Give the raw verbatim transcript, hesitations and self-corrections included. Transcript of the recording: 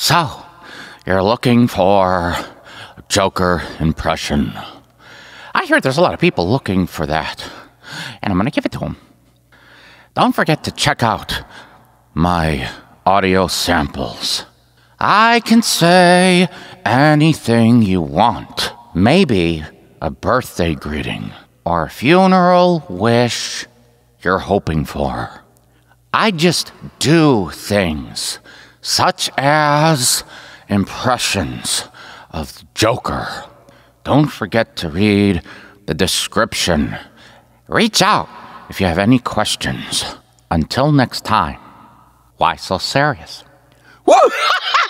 So, you're looking for a Joker impression. I hear there's a lot of people looking for that, and I'm going to give it to them. Don't forget to check out my audio samples. I can say anything you want. Maybe a birthday greeting or a funeral wish you're hoping for. I just do things such as impressions of the Joker. Don't forget to read the description. Reach out if you have any questions. Until next time, why so serious? Woo!